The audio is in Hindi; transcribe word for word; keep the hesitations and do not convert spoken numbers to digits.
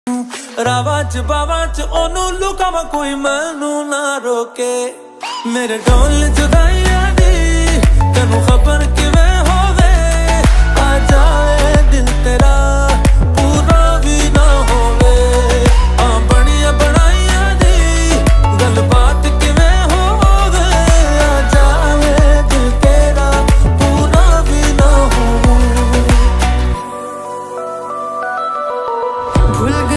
रावा च बावा च ओनू लुकावा कोई मैनू ना रोके मेरे ढोल जुदाई